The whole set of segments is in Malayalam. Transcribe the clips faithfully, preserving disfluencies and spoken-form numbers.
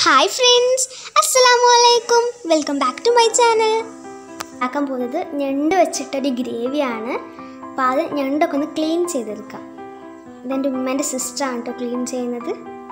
ഹായ് ഫ്രണ്ട്സ്, അസ്സലാമു അലൈക്കും. Welcome back to my channel. ആക്കാൻ പോകുന്നത് ഞണ്ട് വെച്ചിട്ടൊരു ഗ്രേവിയാണ്. അപ്പോൾ അത് ഞണ്ടൊക്കെ ഒന്ന് ക്ലീൻ ചെയ്തെടുക്കാം. ഇതെൻ്റെ ഉമ്മേൻ്റെ സിസ്റ്ററാണ് കേട്ടോ ക്ലീൻ ചെയ്യുന്നത്.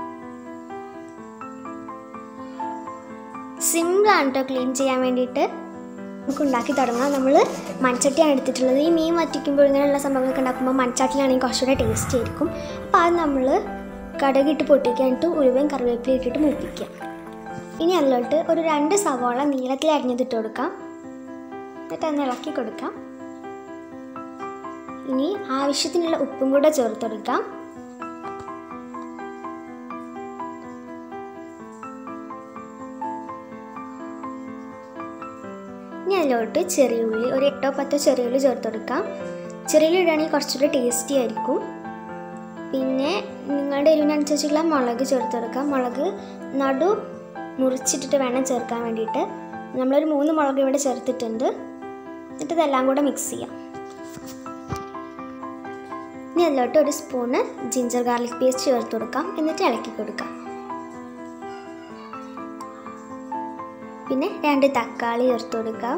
സിമ്പിളാണ് കേട്ടോ ക്ലീൻ ചെയ്യാൻ വേണ്ടിയിട്ട്. നമുക്ക് ഉണ്ടാക്കി തുടങ്ങാം. നമ്മൾ മൺചട്ടിയാണ് എടുത്തിട്ടുള്ളത്. ഈ മീൻ വറ്റിക്കുമ്പോൾ ഇങ്ങനെയുള്ള സംഭവങ്ങളൊക്കെ ഉണ്ടാക്കുമ്പോൾ മൺചട്ടിലാണെങ്കിൽ കുറച്ചുകൂടെ ടേസ്റ്റ് ആയിരിക്കും. അപ്പോൾ അത് നമ്മൾ കടുകിട്ട് പൊട്ടിക്കാനിട്ട് ഉലുവയും കറിവേപ്പിലയും ഇട്ടിട്ട് മൂപ്പിക്കുക. ഇനി അതിലോട്ട് ഒരു രണ്ട് സവാള നീളത്തിൽ അരിഞ്ഞതിട്ട് കൊടുക്കാം. എന്നിട്ട് ഒന്ന് ഇളക്കി കൊടുക്കാം. ഇനി ആവശ്യത്തിനുള്ള ഉപ്പും കൂടെ ചേർത്ത് കൊടുക്കാം. ഇനി അതിലോട്ട് ചെറിയുള്ളി, ഒരു എട്ടോ പത്തോ ചെറിയുള്ളി ചേർത്ത് കൊടുക്കാം. ചെറിയുള്ളി ഇടുകയാണെങ്കിൽ കുറച്ചുകൂടി ടേസ്റ്റി ആയിരിക്കും. പിന്നെ നിങ്ങളുടെ എരിവിനനുസരിച്ചുള്ള മുളക് ചേർത്ത് കൊടുക്കാം. മുളക് നടു മുറിച്ചിട്ടിട്ട് വേണം ചേർക്കാൻ വേണ്ടിയിട്ട്. നമ്മളൊരു മൂന്ന് മുളക് ഇവിടെ ചേർത്തിട്ടുണ്ട്. എന്നിട്ട് ഇതെല്ലാം കൂടെ മിക്സ് ചെയ്യാം. ഇനി അതിലോട്ട് ഒരു സ്പൂണ് ജിഞ്ചർ ഗാർലിക് പേസ്റ്റ് ചേർത്ത് കൊടുക്കാം. എന്നിട്ട് ഇളക്കി കൊടുക്കാം. പിന്നെ രണ്ട് തക്കാളി ചേർത്ത് കൊടുക്കാം.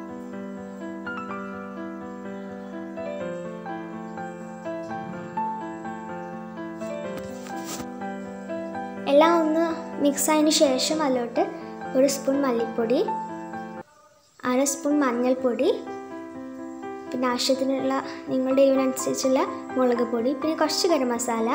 എല്ലാം ഒന്ന് മിക്സ് ആയതിന് ശേഷം അതിലോട്ട് ഒരു സ്പൂൺ മല്ലിപ്പൊടി, അര സ്പൂൺ മഞ്ഞൾപ്പൊടി, പിന്നെ ആവശ്യത്തിനുള്ള നിങ്ങളുടെ എരിവിനനുസരിച്ചുള്ള മുളക് പൊടി, പിന്നെ കുറച്ച് ഗരം മസാല,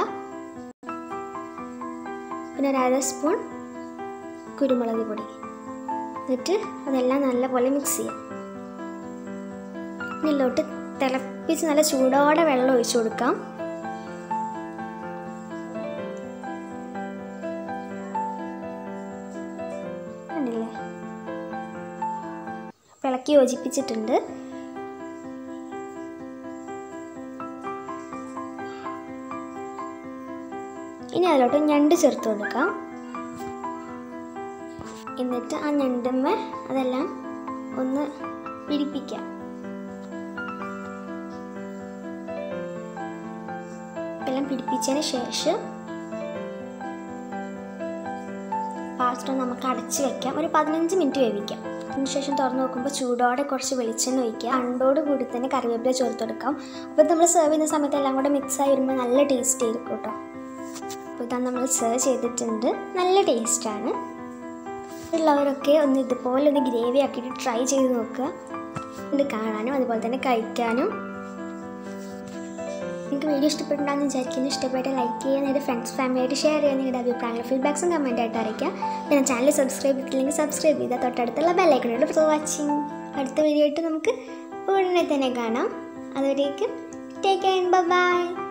പിന്നെ ഒരു അര സ്പൂൺ കുരുമുളക് പൊടി. എന്നിട്ട് അതെല്ലാം നല്ലപോലെ മിക്സ് ചെയ്യാം. ഇതിലോട്ട് തിളപ്പിച്ച് നല്ല ചൂടോടെ വെള്ളം ഒഴിച്ചു കൊടുക്കാം. ഇളക്കി യോജിപ്പിച്ചിട്ടുണ്ട്. ഇനി അതിലോട്ട് ഞണ്ട് ചേർത്ത് കൊടുക്കാം. എന്നിട്ട് ആ ഞണ്ടുമ്മ അതെല്ലാം ഒന്ന് പിടിപ്പിക്കാം. എല്ലാം പിടിപ്പിച്ചതിന് ശേഷം പാത്രം നമുക്ക് അടച്ച് വെക്കാം. ഒരു പതിനഞ്ച് മിനിറ്റ് വേവിക്കാം. അതിനുശേഷം തുറന്ന് നോക്കുമ്പോൾ ചൂടോടെ കുറച്ച് വെളിച്ചെണ്ണ ഒഴിക്കുക. അണ്ടോട് കൂടി തന്നെ കറിവേപ്പില ചേർത്ത് കൊടുക്കാം. അപ്പോൾ നമ്മൾ സെർവ് ചെയ്യുന്ന സമയത്ത് എല്ലാം കൂടെ മിക്സായി വരുമ്പോൾ നല്ല ടേസ്റ്റ് ആയിരിക്കും കേട്ടോ. അപ്പോൾ ഇതാണ് നമ്മൾ സെർവ് ചെയ്തിട്ടുണ്ട്. നല്ല ടേസ്റ്റാണ്. ഉള്ളവരൊക്കെ ഒന്ന് ഇതുപോലെ ഒന്ന് ഗ്രേവി ആക്കിയിട്ട് ട്രൈ ചെയ്ത് നോക്കുക. ഇത് കാണാനും അതുപോലെ തന്നെ കഴിക്കാനും. നിങ്ങൾക്ക് വീഡിയോ ഇഷ്ടപ്പെട്ടുണ്ടാകുന്ന വിചാരിക്കുന്നു. ഇഷ്ടപ്പെട്ട ലൈക്ക് ചെയ്യുക, നിങ്ങളുടെ ഫ്രണ്ട്സ് ഫാമിലിയായിട്ട് ഷെയർ ചെയ്യുക, നിങ്ങളുടെ അഭിപ്രായങ്ങൾ ഫീഡ്ബാക്സും കമൻറ്റ് ആയിട്ട് അറിയിക്കുക. പിന്നെ ചാനൽ സബ്സ്ക്രൈബ് ചെയ്തിട്ടില്ലെങ്കിൽ സബ്സ്ക്രൈബ് ചെയ്താൽ തൊട്ടടുത്തുള്ള ബെല്ലൈക്കണോട് ഫോർ വാച്ചിങ്. അടുത്ത വീഡിയോ ആയിട്ട് നമുക്ക് ഉടനെ തന്നെ കാണാം. അതുവരേക്കും ടേക്ക് കെയർ, ബൈ.